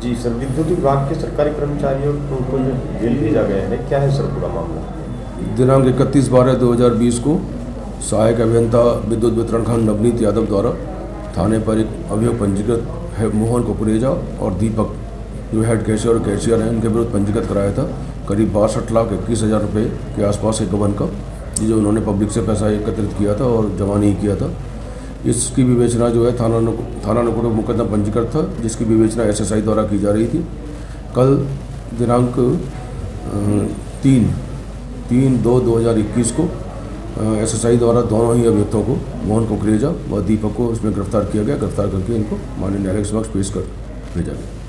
जी sir, विद्युत विभाग के सरकारी कर्मचारियों को जो जेल भेजा गया है, क्या है सर पूरा मामला? दिनांक 31/12/2020 को सहायक अभियंता विद्युत वितरण खंड नवनीत यादव द्वारा थाने पर एक अभियोग पंजीकृत है मोहन कुकरेजा और दीपक जो हेड कैशियर और कैशियर हैं, उनके विरुद्ध पंजीकृत कराया था करीब 62,21,000 रुपये के आसपास एक गबन का, जो उन्होंने पब्लिक से पैसा एकत्रित किया था और जमा नहीं किया था। इसकी विवेचना जो है थाना नुक्कड़ मुकदमा पंजीकृत था, जिसकी विवेचना SSI द्वारा की जा रही थी। कल दिनांक 3/2/2021 को SSI द्वारा दोनों ही अभियुक्तों को मोहन कुकरेजा व दीपक को इसमें गिरफ्तार किया गया। गिरफ्तार करके इनको माननीय न्यायालय के समक्ष पेश कर भेजा गया।